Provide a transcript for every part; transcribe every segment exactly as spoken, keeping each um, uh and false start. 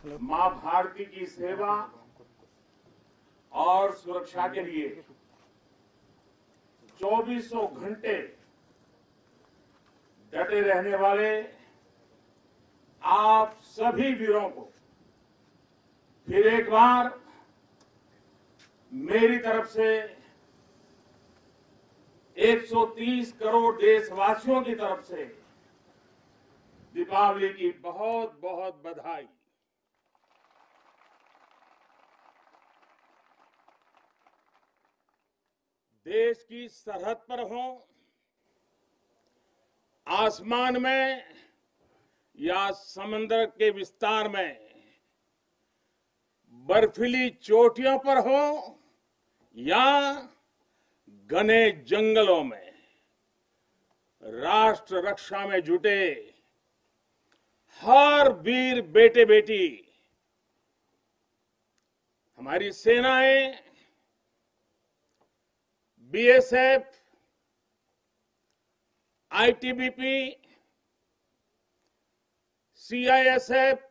मां भारती की सेवा और सुरक्षा के लिए चौबीसों घंटे डटे रहने वाले आप सभी वीरों को फिर एक बार मेरी तरफ से एक सौ तीस करोड़ देशवासियों की तरफ से दीपावली की बहुत बहुत बधाई। देश की सरहद पर हो, आसमान में या समंदर के विस्तार में, बर्फीली चोटियों पर हो या घने जंगलों में, राष्ट्र रक्षा में जुटे हर वीर बेटे बेटी, हमारी सेनाएं, बीएसएफ, आईटीबीपी, सीआईएसएफ,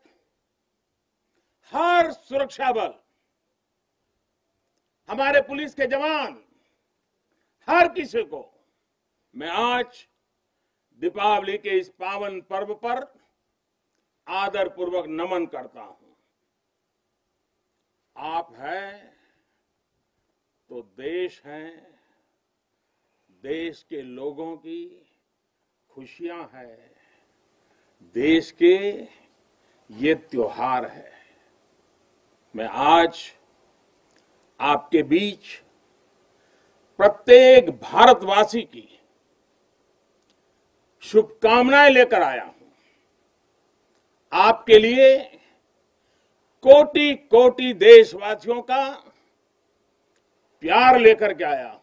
हर सुरक्षा बल, हमारे पुलिस के जवान, हर किसी को मैं आज दीपावली के इस पावन पर्व पर आदर पूर्वक नमन करता हूं। आप हैं तो देश है, देश के लोगों की खुशियां है, देश के ये त्योहार है। मैं आज आपके बीच प्रत्येक भारतवासी की शुभकामनाएं लेकर आया हूं। आपके लिए कोटि कोटि देशवासियों का प्यार लेकर के आया हूं।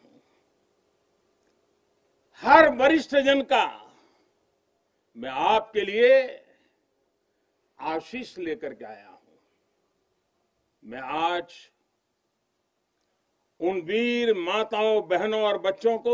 हर वरिष्ठ जन का मैं आपके लिए आशीष लेकर के आया हूं। मैं आज उन वीर माताओं, बहनों और बच्चों को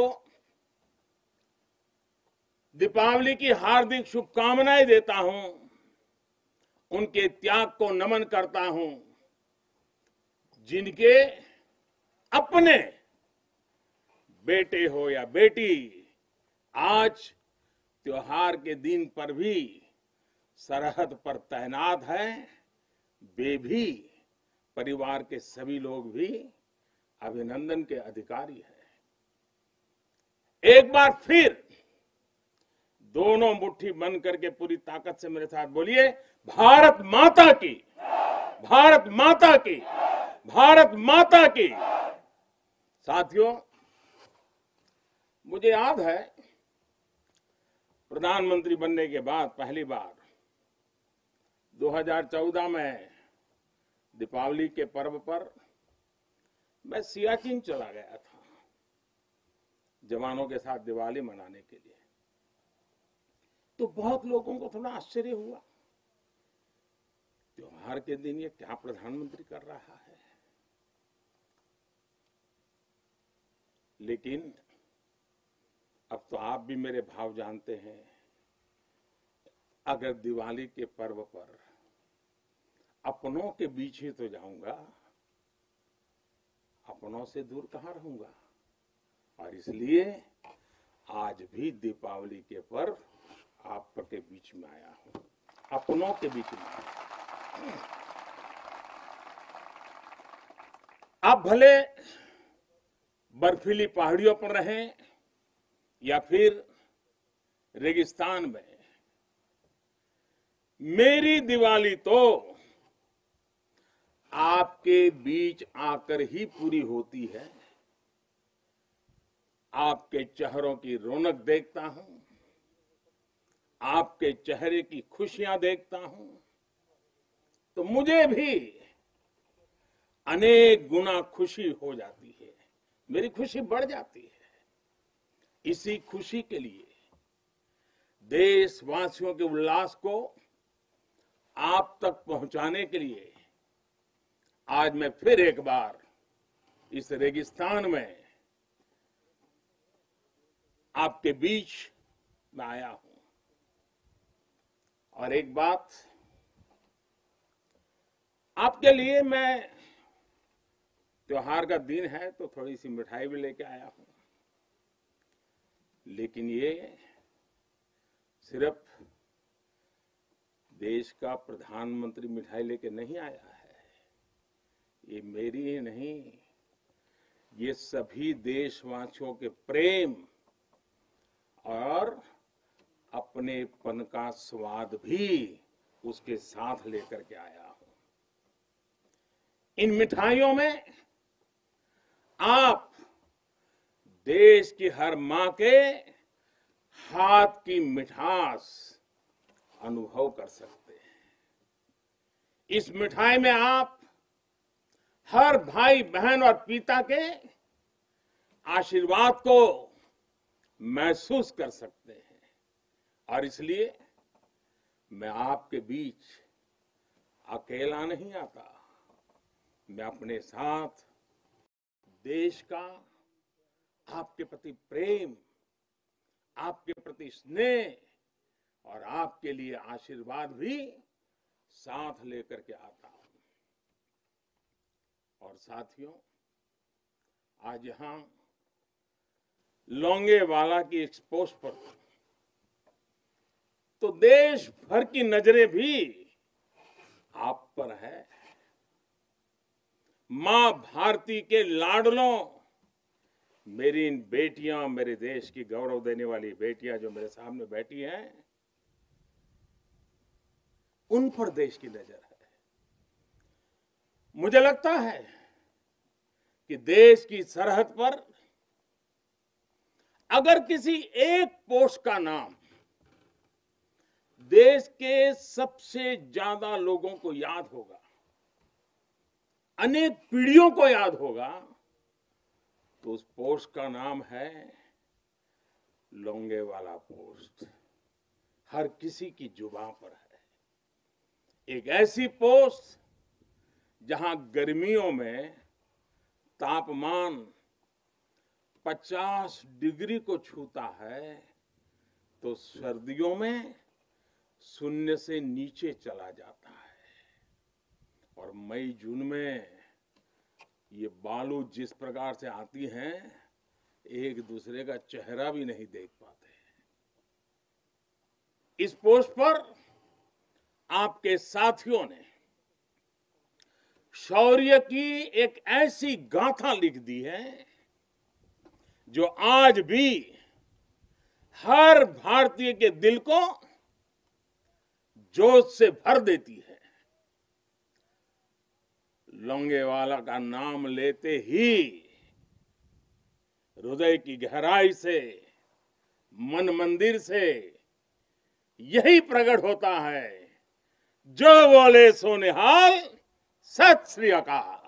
दीपावली की हार्दिक शुभकामनाएं देता हूं, उनके त्याग को नमन करता हूं, जिनके अपने बेटे हो या बेटी आज त्योहार के दिन पर भी सरहद पर तैनात हैं। वे भी, परिवार के सभी लोग भी अभिनंदन के अधिकारी हैं। एक बार फिर दोनों मुट्ठी बंद करके पूरी ताकत से मेरे साथ बोलिए, भारत माता की, भारत माता की, भारत माता की। साथियों, मुझे याद है प्रधानमंत्री बनने के बाद पहली बार दो हज़ार चौदह में दीपावली के पर्व पर मैं सियाचिन चला गया था जवानों के साथ दिवाली मनाने के लिए। तो बहुत लोगों को थोड़ा आश्चर्य हुआ, त्योहार के दिन ये क्या प्रधानमंत्री कर रहा है। लेकिन अब तो आप भी मेरे भाव जानते हैं। अगर दिवाली के पर्व पर अपनों के बीच ही तो जाऊंगा, अपनों से दूर कहां रहूंगा। और इसलिए आज भी दीपावली के पर्व आपके बीच में आया हूं, अपनों के बीच में आया हूं। आप भले बर्फीली पहाड़ियों पर रहें या फिर रेगिस्तान में, मेरी दिवाली तो आपके बीच आकर ही पूरी होती है। आपके चेहरों की रौनक देखता हूं, आपके चेहरे की खुशियां देखता हूं, तो मुझे भी अनेक गुना खुशी हो जाती है, मेरी खुशी बढ़ जाती है। इसी खुशी के लिए, देशवासियों के उल्लास को आप तक पहुंचाने के लिए आज मैं फिर एक बार इस रेगिस्तान में आपके बीच में आया हूं। और एक बात आपके लिए मैं, त्योहार का दिन है तो थोड़ी सी मिठाई भी लेके आया हूं, लेकिन ये सिर्फ देश का प्रधानमंत्री मिठाई लेके नहीं आया है। ये मेरी ही नहीं, ये सभी देशवासियों के प्रेम और अपनेपन का स्वाद भी उसके साथ लेकर के आया हूं। इन मिठाइयों में आप देश की हर मां के हाथ की मिठास अनुभव कर सकते हैं। इस मिठाई में आप हर भाई बहन और पिता के आशीर्वाद को महसूस कर सकते हैं, और इसलिए मैं आपके बीच अकेला नहीं आता। मैं अपने साथ देश का आपके प्रति प्रेम, आपके प्रति स्नेह और आपके लिए आशीर्वाद भी साथ लेकर के आता हूं। और साथियों, आज यहां लोंगेवाला की एक्सपोज पर तो देश भर की नजरें भी आप पर है। मां भारती के लाडलों, मेरी इन बेटियां, मेरे देश की गौरव देने वाली बेटियां जो मेरे सामने बैठी हैं, उन पर देश की नजर है। मुझे लगता है कि देश की सरहद पर अगर किसी एक पोस्ट का नाम देश के सबसे ज्यादा लोगों को याद होगा, अनेक पीढ़ियों को याद होगा, तो उस पोस्ट का नाम है लोंगेवाला पोस्ट। हर किसी की जुबान पर है। एक ऐसी पोस्ट जहां गर्मियों में तापमान पचास डिग्री को छूता है, तो सर्दियों में शून्य से नीचे चला जाता है। और मई जून में ये बालू जिस प्रकार से आती हैं, एक दूसरे का चेहरा भी नहीं देख पाते। इस पोस्ट पर आपके साथियों ने शौर्य की एक ऐसी गाथा लिख दी है जो आज भी हर भारतीय के दिल को जोश से भर देती है। लोंगेवाला का नाम लेते ही हृदय की गहराई से, मन मंदिर से यही प्रकट होता है, जो बोले सो निहाल, सत श्री अकाल।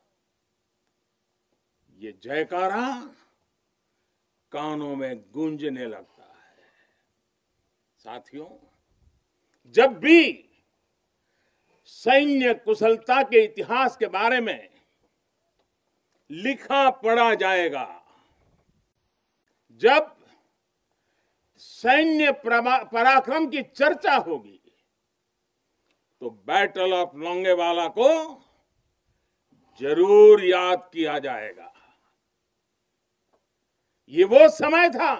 ये जयकारा कानों में गूंजने लगता है। साथियों, जब भी सैन्य कुशलता के इतिहास के बारे में लिखा पढ़ा जाएगा, जब सैन्य पराक्रम की चर्चा होगी, तो बैटल ऑफ लोंगेवाला को जरूर याद किया जाएगा। ये वो समय था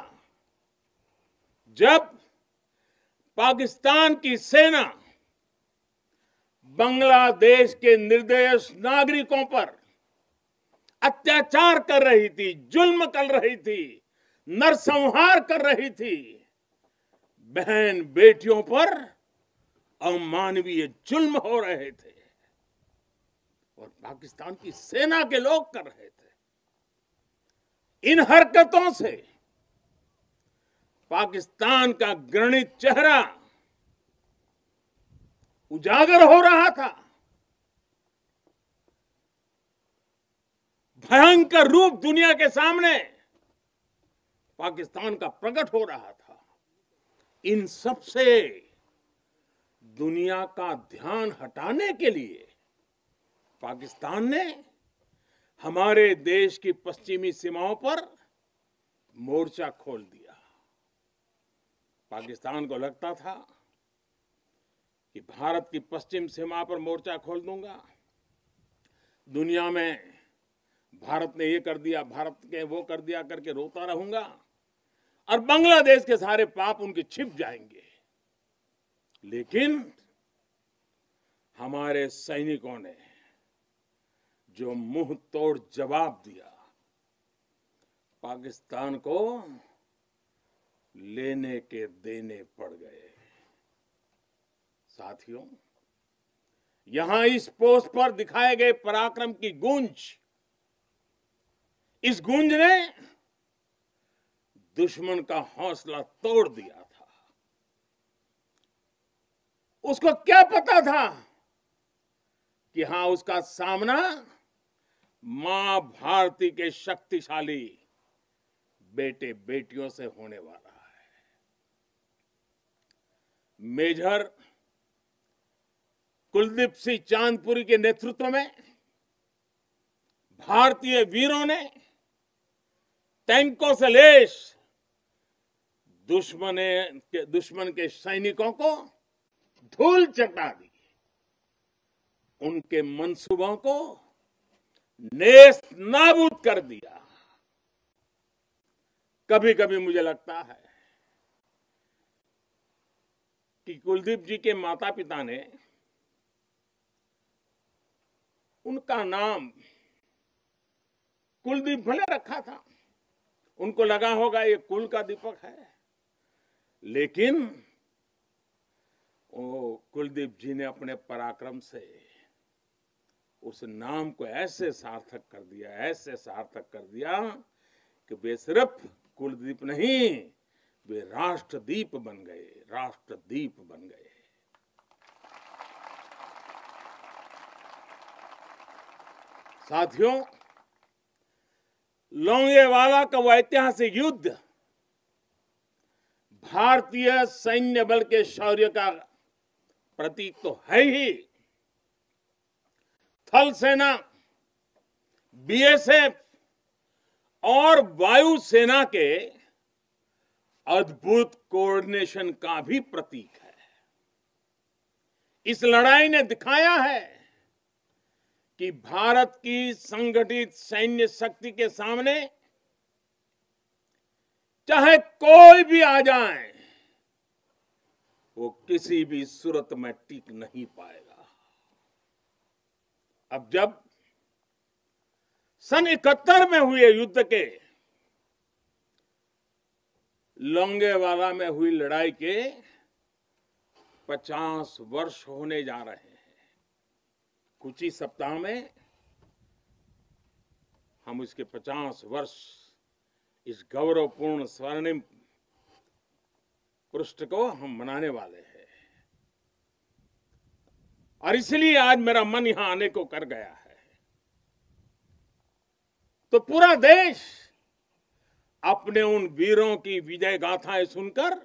जब पाकिस्तान की सेना बांग्लादेश के निर्दोष नागरिकों पर अत्याचार कर रही थी, जुल्म कर रही थी, नरसंहार कर रही थी। बहन बेटियों पर अमानवीय जुल्म हो रहे थे और पाकिस्तान की सेना के लोग कर रहे थे। इन हरकतों से पाकिस्तान का घृणित चेहरा उजागर हो रहा था, भयंकर रूप दुनिया के सामने पाकिस्तान का प्रकट हो रहा था। इन सब से दुनिया का ध्यान हटाने के लिए पाकिस्तान ने हमारे देश की पश्चिमी सीमाओं पर मोर्चा खोल दिया। पाकिस्तान को लगता था कि भारत की पश्चिम सीमा पर मोर्चा खोल दूंगा दुनिया में भारत ने ये कर दिया, भारत के वो कर दिया करके रोता रहूंगा और बांग्लादेश के सारे पाप उनके छिप जाएंगे। लेकिन हमारे सैनिकों ने जो मुंह तोड़ जवाब दिया, पाकिस्तान को लेने के देने पड़ गए। साथियों, यहां इस पोस्ट पर दिखाए गए पराक्रम की गूंज, इस गूंज ने दुश्मन का हौसला तोड़ दिया था। उसको क्या पता था कि हां, उसका सामना मां भारती के शक्तिशाली बेटे बेटियों से होने वाला है। मेजर कुलदीप सिंह चांदपुरी के नेतृत्व में भारतीय वीरों ने टैंकों से लैस दुश्मन के दुश्मन के सैनिकों को धूल चटा दी, उनके मंसूबों को नेस्त नाबूद कर दिया। कभी कभी मुझे लगता है कि कुलदीप जी के माता पिता ने उनका नाम कुलदीप भले रखा था, उनको लगा होगा ये कुल का दीपक है, लेकिन वो कुलदीप जी ने अपने पराक्रम से उस नाम को ऐसे सार्थक कर दिया, ऐसे सार्थक कर दिया कि वे सिर्फ कुलदीप नहीं, वे राष्ट्रदीप बन गए, राष्ट्रदीप बन गए। साथियों, लोंगेवाला का वह ऐतिहासिक युद्ध भारतीय सैन्य बल के शौर्य का प्रतीक तो है ही। थल सेना, बीएसएफ और वायुसेना के अद्भुत कोऑर्डिनेशन का भी प्रतीक है। इस लड़ाई ने दिखाया है कि भारत की संगठित सैन्य शक्ति के सामने चाहे कोई भी आ जाए, वो किसी भी सूरत में टिक नहीं पाएगा। अब जब सन इकहत्तर में हुए युद्ध के, लोंगेवाला में हुई लड़ाई के पचास वर्ष होने जा रहे हैं। कुछ ही सप्ताह में हम इसके पचास वर्ष, इस गौरवपूर्ण स्वर्णिम पृष्ठ को हम मनाने वाले हैं। और इसलिए आज मेरा मन यहां आने को कर गया है। तो पूरा देश अपने उन वीरों की विजय गाथाएं सुनकर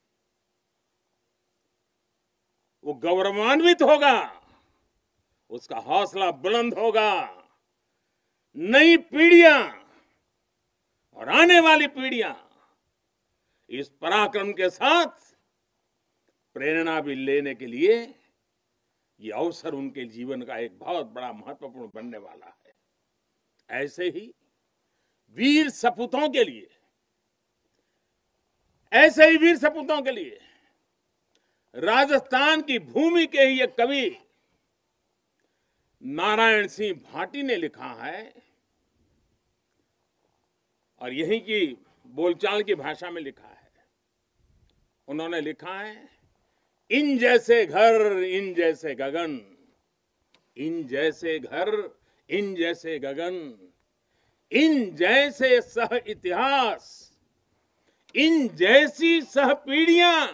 वो गौरवान्वित होगा, उसका हौसला बुलंद होगा। नई पीढ़ियां और आने वाली पीढ़ियां इस पराक्रम के साथ प्रेरणा भी लेने के लिए ये अवसर उनके जीवन का एक बहुत बड़ा महत्वपूर्ण बनने वाला है। ऐसे ही वीर सपूतों के लिए, ऐसे ही वीर सपूतों के लिए राजस्थान की भूमि के ही एक कवि नारायण सिंह भाटी ने लिखा है, और यहीं की बोलचाल की भाषा में लिखा है। उन्होंने लिखा है, इन जैसे घर, इन जैसे गगन, इन जैसे घर, इन जैसे गगन, इन जैसे सह इतिहास, इन जैसी सह पीढ़ियां,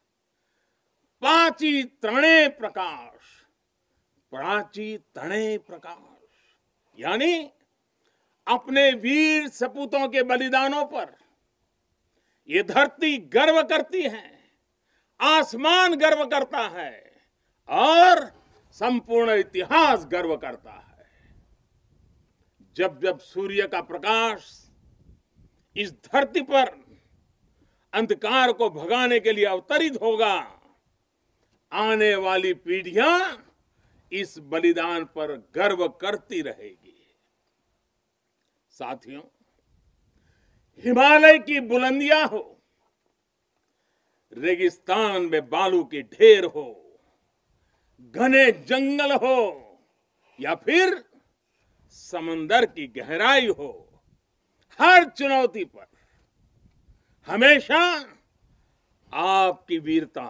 पाची तणे प्रकाश, प्राची तणे प्रकाश। यानी अपने वीर सपूतों के बलिदानों पर ये धरती गर्व करती है, आसमान गर्व करता है और संपूर्ण इतिहास गर्व करता है। जब जब सूर्य का प्रकाश इस धरती पर अंधकार को भगाने के लिए अवतरित होगा, आने वाली पीढ़ियां इस बलिदान पर गर्व करती रहेगी। साथियों, हिमालय की बुलंदियां हो, रेगिस्तान में बालू के ढेर हो, घने जंगल हो या फिर समंदर की गहराई हो, हर चुनौती पर हमेशा आपकी वीरता,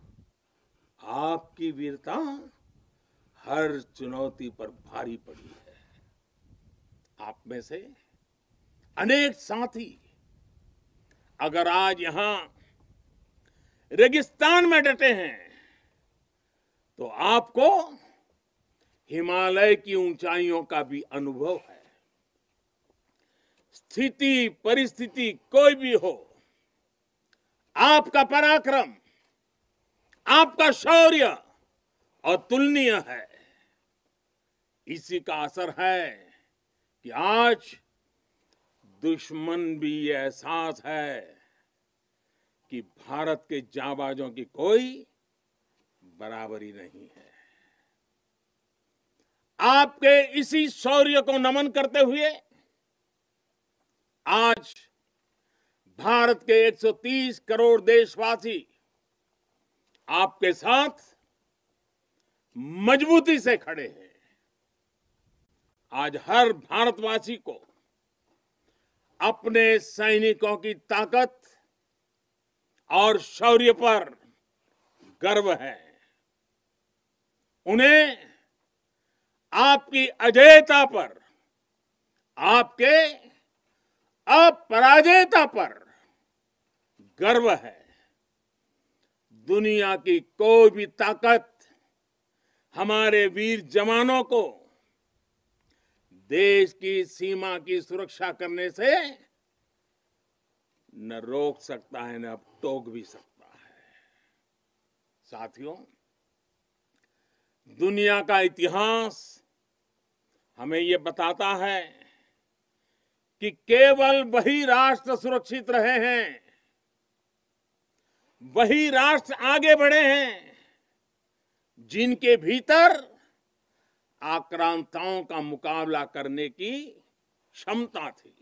आपकी वीरता हर चुनौती पर भारी पड़ी है। आप में से अनेक साथी अगर आज यहां रेगिस्तान में डटे हैं तो आपको हिमालय की ऊंचाइयों का भी अनुभव है। स्थिति परिस्थिति कोई भी हो, आपका पराक्रम, आपका शौर्य अतुलनीय है। इसी का असर है कि आज दुश्मन भी ये एहसास है कि भारत के जांबाजों की कोई बराबरी नहीं है। आपके इसी शौर्य को नमन करते हुए आज भारत के एक सौ तीस करोड़ देशवासी आपके साथ मजबूती से खड़े हैं। आज हर भारतवासी को अपने सैनिकों की ताकत और शौर्य पर गर्व है। उन्हें आपकी अजेयता पर, आपके अपराजेयता पर गर्व है। दुनिया की कोई भी ताकत हमारे वीर जवानों को देश की सीमा की सुरक्षा करने से न रोक सकता है, न टोक भी सकता है। साथियों, दुनिया का इतिहास हमें ये बताता है कि केवल वही राष्ट्र सुरक्षित रहे हैं, वही राष्ट्र आगे बढ़े हैं जिनके भीतर आक्रांताओं का मुकाबला करने की क्षमता थी।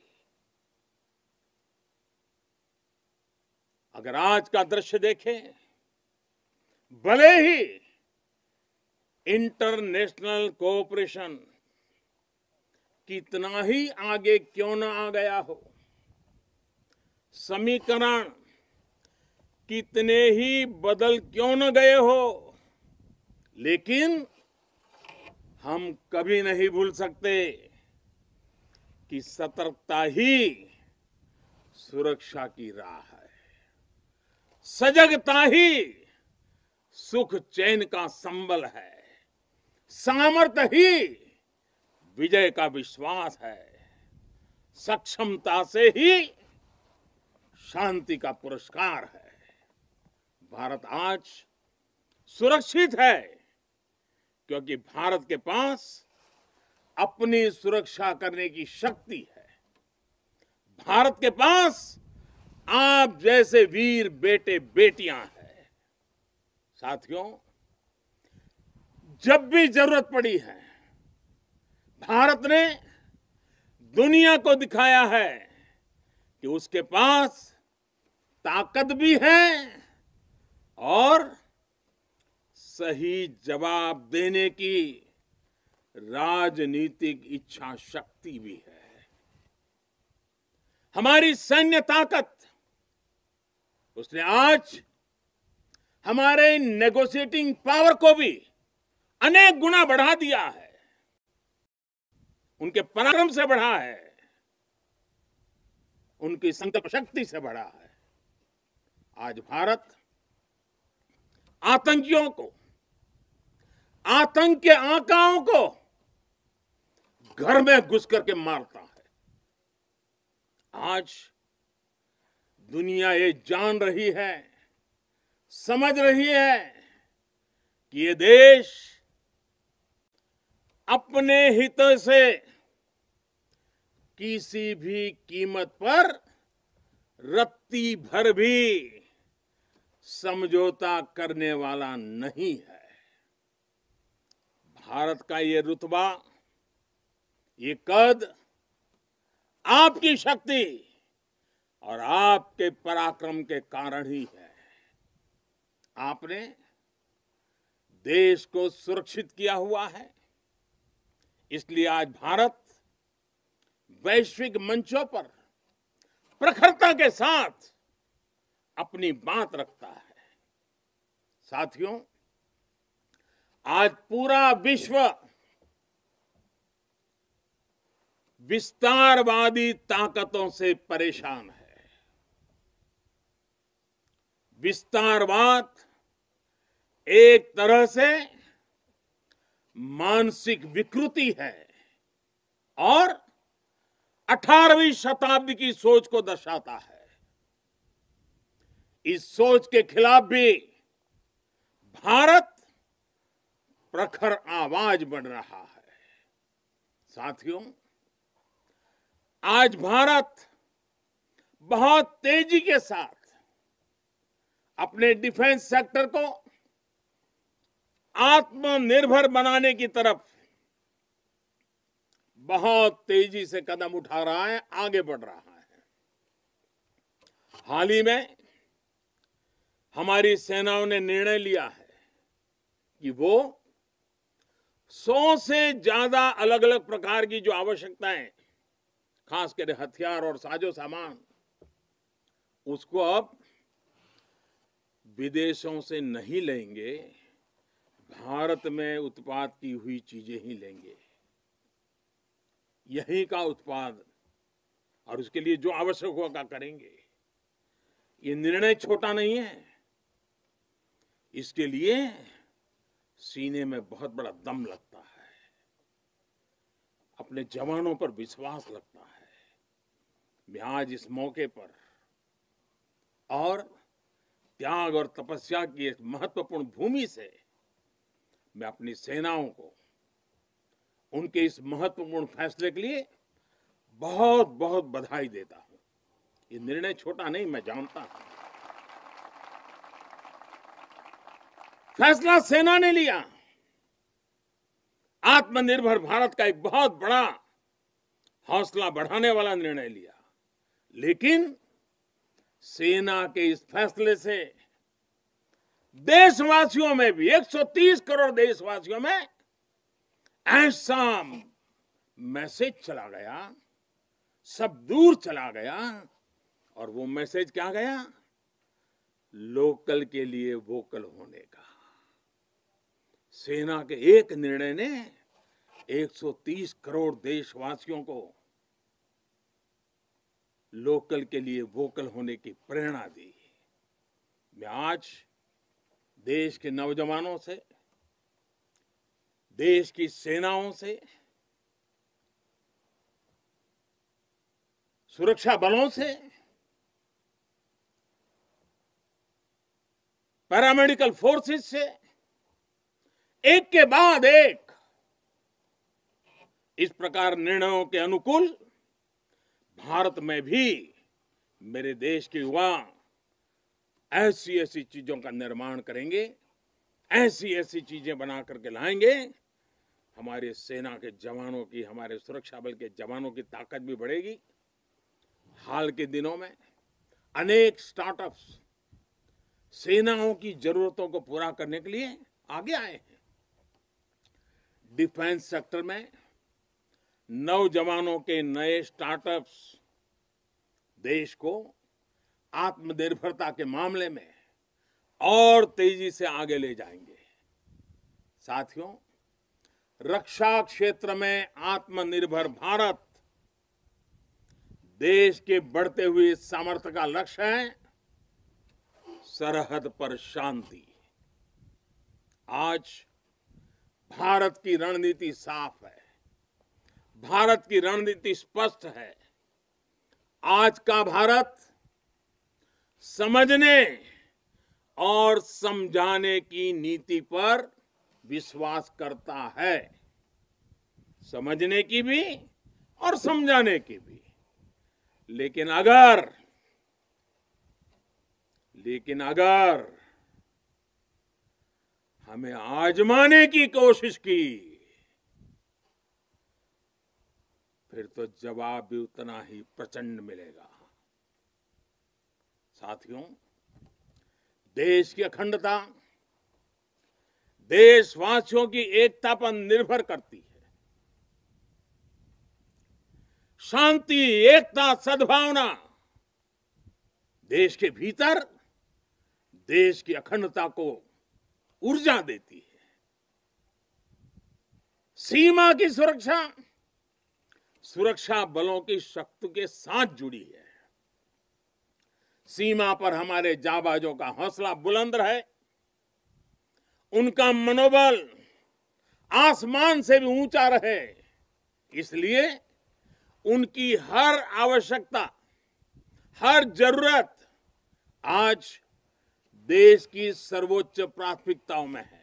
अगर आज का दृश्य देखें, भले ही इंटरनेशनल कोऑपरेशन कितना ही आगे क्यों न आ गया हो, समीकरण कितने ही बदल क्यों न गए हो, लेकिन हम कभी नहीं भूल सकते कि सतर्कता ही सुरक्षा की राह है। सजगता ही सुख चैन का संबल है। सामर्थ्य ही विजय का विश्वास है। सक्षमता से ही शांति का पुरस्कार है। भारत आज सुरक्षित है क्योंकि भारत के पास अपनी सुरक्षा करने की शक्ति है। भारत के पास आप जैसे वीर बेटे बेटियां हैं। साथियों, जब भी जरूरत पड़ी है, भारत ने दुनिया को दिखाया है कि उसके पास ताकत भी है और सही जवाब देने की राजनीतिक इच्छा शक्ति भी है। हमारी सैन्य ताकत, उसने आज हमारे नेगोशिएटिंग पावर को भी अनेक गुना बढ़ा दिया है। उनके पराक्रम से बढ़ा है, उनकी संकल्प शक्ति से बढ़ा है। आज भारत आतंकियों को, आतंक के आकाओं को घर में घुस करके मारता है। आज दुनिया ये जान रही है, समझ रही है कि ये देश अपने हितों से किसी भी कीमत पर रत्ती भर भी समझौता करने वाला नहीं है। भारत का ये रुतबा, ये कद आपकी शक्ति और आपके पराक्रम के कारण ही है। आपने देश को सुरक्षित किया हुआ है, इसलिए आज भारत वैश्विक मंचों पर प्रखरता के साथ अपनी बात रखता है। साथियों, आज पूरा विश्व विस्तारवादी ताकतों से परेशान है। विस्तारवाद एक तरह से मानसिक विकृति है और अठारहवीं शताब्दी की सोच को दर्शाता है। इस सोच के खिलाफ भी भारत प्रखर आवाज बन रहा है। साथियों, आज भारत बहुत तेजी के साथ अपने डिफेंस सेक्टर को आत्मनिर्भर बनाने की तरफ बहुत तेजी से कदम उठा रहा है, आगे बढ़ रहा है। हाल ही में हमारी सेनाओं ने निर्णय लिया है कि वो सौ से ज्यादा अलग अलग प्रकार की जो आवश्यकताएं, खासकर हथियार और साजो सामान, उसको अब विदेशों से नहीं लेंगे, भारत में उत्पाद की हुई चीजें ही लेंगे। यही का उत्पाद और उसके लिए जो आवश्यक होगा करेंगे। ये निर्णय छोटा नहीं है, इसके लिए सीने में बहुत बड़ा दम लगता है, अपने जवानों पर विश्वास लगता है। मैं आज इस मौके पर और त्याग और तपस्या की एक महत्वपूर्ण भूमि से मैं अपनी सेनाओं को उनके इस महत्वपूर्ण फैसले के लिए बहुत बहुत बधाई देता हूं। ये निर्णय छोटा नहीं, मैं जानता हूं। फैसला सेना ने लिया, आत्मनिर्भर भारत का एक बहुत बड़ा हौसला बढ़ाने वाला निर्णय लिया। लेकिन सेना के इस फैसले से देशवासियों में भी, एक सौ तीस करोड़ देशवासियों में ऐसा मैसेज चला गया, सब दूर चला गया। और वो मैसेज क्या गया? लोकल के लिए वोकल होने का। सेना के एक निर्णय ने एक सौ तीस करोड़ देशवासियों को लोकल के लिए वोकल होने की प्रेरणा दी। मैं आज देश के नौजवानों से, देश की सेनाओं से, सुरक्षा बलों से, पैरामेडिकल फोर्सेस से एक के बाद एक इस प्रकार निर्णयों के अनुकूल भारत में भी मेरे देश के युवा ऐसी ऐसी चीजों का निर्माण करेंगे, ऐसी ऐसी चीजें बना करके लाएंगे। हमारे सेना के जवानों की, हमारे सुरक्षा बल के जवानों की ताकत भी बढ़ेगी। हाल के दिनों में अनेक स्टार्टअप्स सेनाओं की जरूरतों को पूरा करने के लिए आगे आए हैं। डिफेंस सेक्टर में नौजवानों के नए स्टार्टअप्स देश को आत्मनिर्भरता के मामले में और तेजी से आगे ले जाएंगे। साथियों, रक्षा क्षेत्र में आत्मनिर्भर भारत देश के बढ़ते हुए सामर्थ्य का लक्ष्य है। सरहद पर शांति। आज भारत की रणनीति साफ है, भारत की रणनीति स्पष्ट है। आज का भारत समझने और समझाने की नीति पर विश्वास करता है, समझने की भी और समझाने की भी। लेकिन अगर लेकिन अगर हमें आजमाने की कोशिश की फिर तो जवाब भी उतना ही प्रचंड मिलेगा। साथियों, देश की अखंडता देशवासियों की एकता पर निर्भर करती है। शांति, एकता, सद्भावना देश के भीतर देश की अखंडता को ऊर्जा देती है। सीमा की सुरक्षा सुरक्षा बलों की शक्ति के साथ जुड़ी है। सीमा पर हमारे जाबाजों का हौसला बुलंद रहे, उनका मनोबल आसमान से भी ऊंचा रहे, इसलिए उनकी हर आवश्यकता, हर जरूरत आज देश की सर्वोच्च प्राथमिकताओं में है।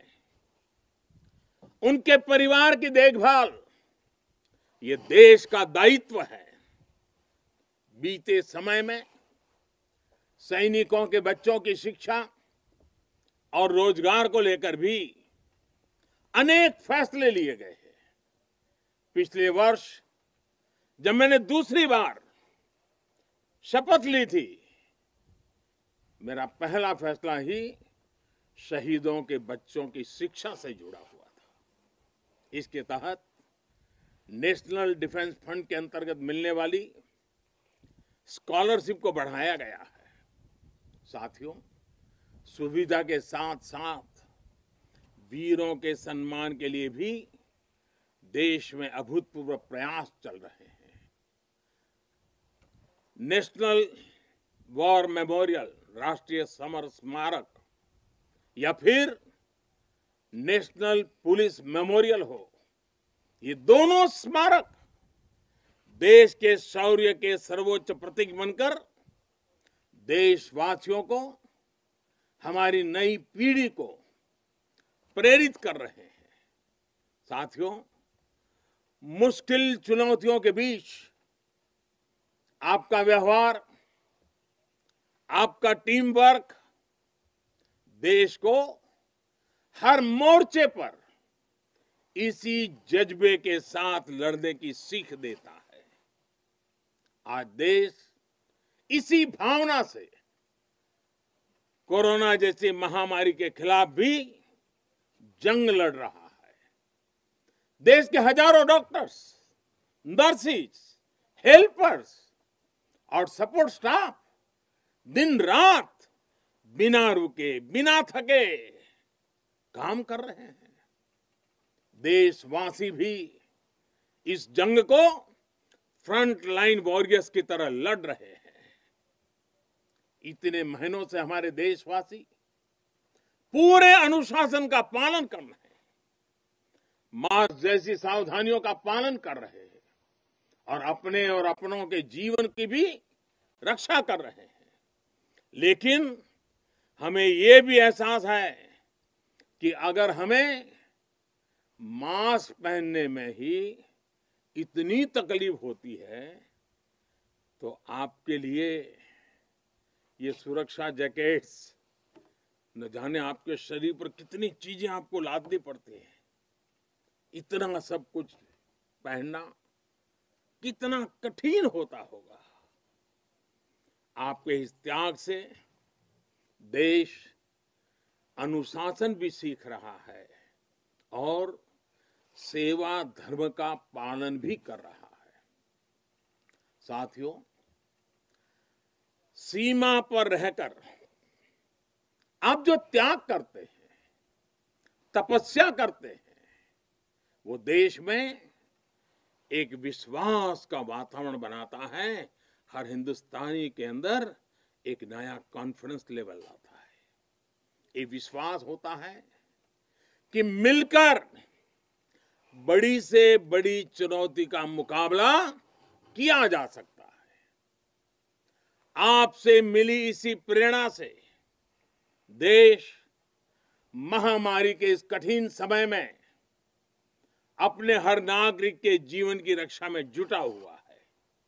उनके परिवार की देखभाल ये देश का दायित्व है। बीते समय में सैनिकों के बच्चों की शिक्षा और रोजगार को लेकर भी अनेक फैसले लिए गए हैं। पिछले वर्ष जब मैंने दूसरी बार शपथ ली थी, मेरा पहला फैसला ही शहीदों के बच्चों की शिक्षा से जुड़ा हुआ था। इसके तहत नेशनल डिफेंस फंड के अंतर्गत मिलने वाली स्कॉलरशिप को बढ़ाया गया है। साथियों, सुविधा के साथ साथ वीरों के सम्मान के लिए भी देश में अभूतपूर्व प्रयास चल रहे हैं। नेशनल वॉर मेमोरियल, राष्ट्रीय समर स्मारक, या फिर नेशनल पुलिस मेमोरियल हो, ये दोनों स्मारक देश के शौर्य के सर्वोच्च प्रतीक बनकर देशवासियों को, हमारी नई पीढ़ी को प्रेरित कर रहे हैं। साथियों, मुश्किल चुनौतियों के बीच आपका व्यवहार, आपका टीम वर्क देश को हर मोर्चे पर इसी जज्बे के साथ लड़ने की सीख देता है। आज देश इसी भावना से कोरोना जैसी महामारी के खिलाफ भी जंग लड़ रहा है। देश के हजारों डॉक्टर्स, नर्सिस, हेल्पर्स और सपोर्ट स्टाफ दिन रात बिना रुके, बिना थके काम कर रहे हैं। देशवासी भी इस जंग को फ्रंट लाइन वॉरियर्स की तरह लड़ रहे हैं। इतने महीनों से हमारे देशवासी पूरे अनुशासन का पालन कर रहे हैं, मास्क जैसी सावधानियों का पालन कर रहे हैं और अपने और अपनों के जीवन की भी रक्षा कर रहे हैं। लेकिन हमें ये भी एहसास है कि अगर हमें मास्क पहनने में ही इतनी तकलीफ होती है, तो आपके लिए ये सुरक्षा जैकेट्स, न जाने आपके शरीर पर कितनी चीजें आपको लादनी पड़ती हैं। इतना सब कुछ पहनना कितना कठिन होता होगा। आपके इस त्याग से देश अनुशासन भी सीख रहा है और सेवा धर्म का पालन भी कर रहा है। साथियों, सीमा पर रहकर आप जो त्याग करते हैं, तपस्या करते हैं, वो देश में एक विश्वास का वातावरण बनाता है। हर हिंदुस्तानी के अंदर एक नया कॉन्फिडेंस लेवल आता है। ये विश्वास होता है कि मिलकर बड़ी से बड़ी चुनौती का मुकाबला किया जा सकता है। आपसे मिली इसी प्रेरणा से देश महामारी के इस कठिन समय में अपने हर नागरिक के जीवन की रक्षा में जुटा हुआ है।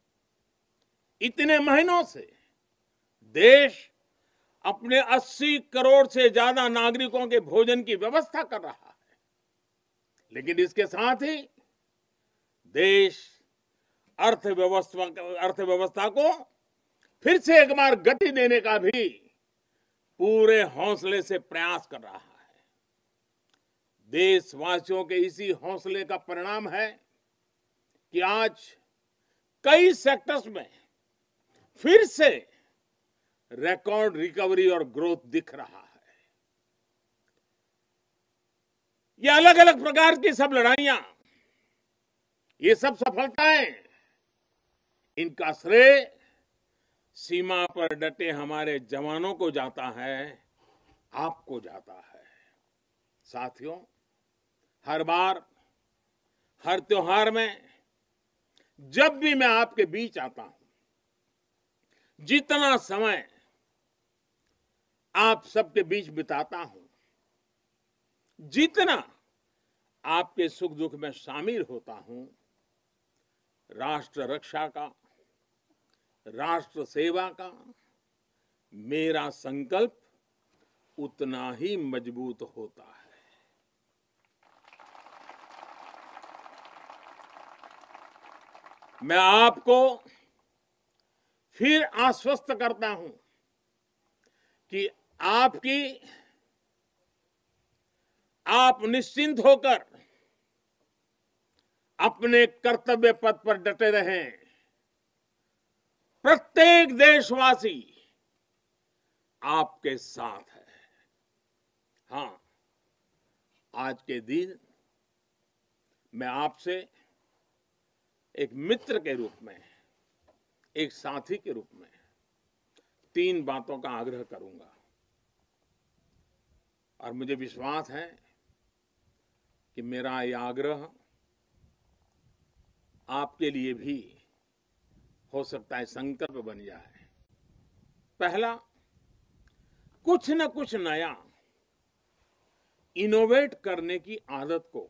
इतने महीनों से देश अपने अस्सी करोड़ से ज्यादा नागरिकों के भोजन की व्यवस्था कर रहा है, लेकिन इसके साथ ही देश अर्थव्यवस्था अर्थव्यवस्था को फिर से एक बार गति देने का भी पूरे हौसले से प्रयास कर रहा है। देशवासियों के इसी हौसले का परिणाम है कि आज कई सेक्टर्स में फिर से रिकॉर्ड रिकवरी और ग्रोथ दिख रहा है। ये अलग अलग प्रकार की सब लड़ाइयां, ये सब सफलताएं, इनका श्रेय सीमा पर डटे हमारे जवानों को जाता है, आपको जाता है। साथियों, हर बार हर त्योहार में जब भी मैं आपके बीच आता हूं, जितना समय आप सबके बीच बिताता हूं, जितना आपके सुख दुख में शामिल होता हूं, राष्ट्र रक्षा का, राष्ट्र सेवा का मेरा संकल्प उतना ही मजबूत होता है। मैं आपको फिर आश्वस्त करता हूं कि आपकी आप निश्चिंत होकर अपने कर्तव्य पथ पर डटे रहें। प्रत्येक देशवासी आपके साथ है। हां, आज के दिन मैं आपसे एक मित्र के रूप में, एक साथी के रूप में तीन बातों का आग्रह करूंगा और मुझे विश्वास है कि मेरा यह आग्रह आपके लिए भी हो सकता है संकल्प बन जाए। पहला, कुछ न कुछ नया इनोवेट करने की आदत को,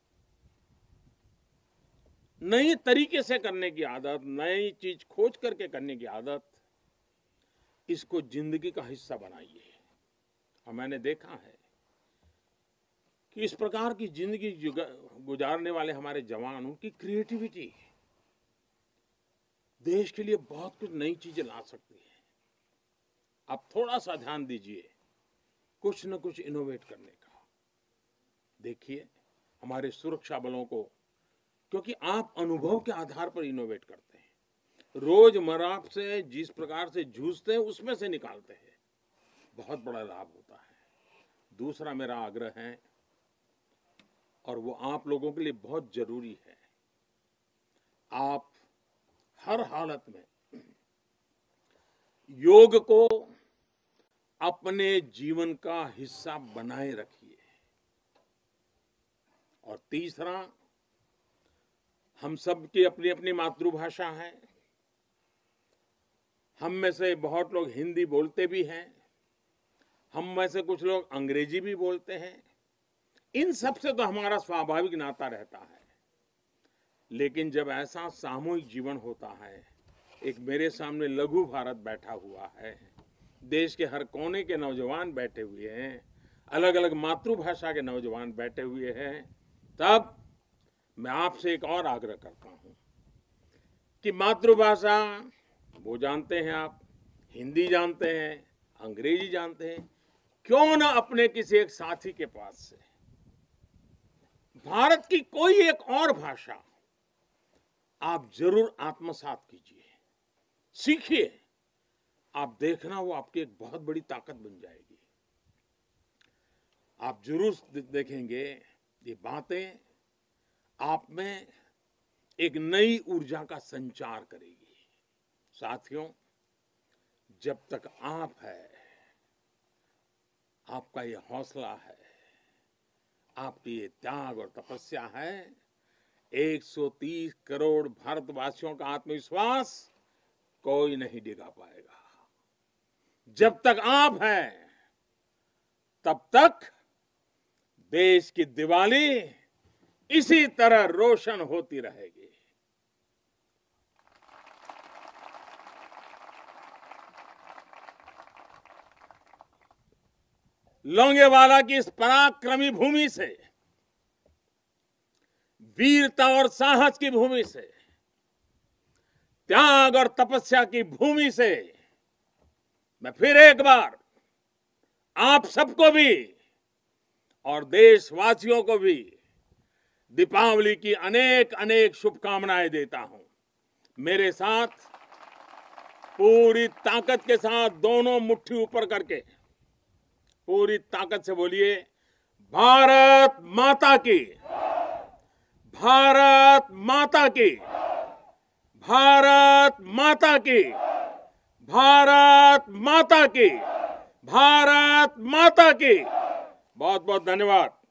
नई तरीके से करने की आदत, नई चीज खोज करके करने की आदत, इसको जिंदगी का हिस्सा बनाइए। और मैंने देखा है कि इस प्रकार की जिंदगी गुजारने वाले हमारे जवान, उनकी क्रिएटिविटी देश के लिए बहुत कुछ नई चीजें ला सकती है। आप थोड़ा सा ध्यान दीजिए कुछ न कुछ इनोवेट करने का। देखिए हमारे सुरक्षा बलों को, क्योंकि आप अनुभव के आधार पर इनोवेट करते हैं, रोजमर्रा से जिस प्रकार से जूझते हैं उसमें से निकालते हैं, बहुत बड़ा लाभ होता है। दूसरा मेरा आग्रह है, और वो आप लोगों के लिए बहुत जरूरी है, आप हर हालत में योग को अपने जीवन का हिस्सा बनाए रखिए। और तीसरा, हम सब की अपनी अपनी मातृभाषा है। हम में से बहुत लोग हिंदी बोलते भी हैं, हम में से कुछ लोग अंग्रेजी भी बोलते हैं। इन सब से तो हमारा स्वाभाविक नाता रहता है। लेकिन जब ऐसा सामूहिक जीवन होता है, एक मेरे सामने लघु भारत बैठा हुआ है, देश के हर कोने के नौजवान बैठे हुए हैं, अलग अलग मातृभाषा के नौजवान बैठे हुए हैं, तब मैं आपसे एक और आग्रह करता हूं कि मातृभाषा वो जानते हैं आप, हिंदी जानते हैं, अंग्रेजी जानते हैं, क्यों ना अपने किसी एक साथी के पास से भारत की कोई एक और भाषा आप जरूर आत्मसात कीजिए, सीखिए। आप देखना वो आपकी एक बहुत बड़ी ताकत बन जाएगी। आप जरूर देखेंगे ये बातें आप में एक नई ऊर्जा का संचार करेगी। साथियों, जब तक आप है, आपका ये हौसला है, आपकी ये त्याग और तपस्या है, एक सौ तीस करोड़ भारतवासियों का आत्मविश्वास कोई नहीं डिगा पाएगा। जब तक आप हैं, तब तक देश की दिवाली इसी तरह रोशन होती रहेगी। लोंगेवाला की इस पराक्रमी भूमि से, वीरता और साहस की भूमि से त्याग और तपस्या की भूमि से मैं फिर एक बार आप सबको भी और देशवासियों को भी दीपावली की अनेक अनेक शुभकामनाएं देता हूं। मेरे साथ पूरी ताकत के साथ दोनों मुट्ठी ऊपर करके पूरी ताकत से बोलिए, भारत माता की, भारत माता की, भारत माता की, भारत माता की, भारत माता की। बहुत बहुत धन्यवाद।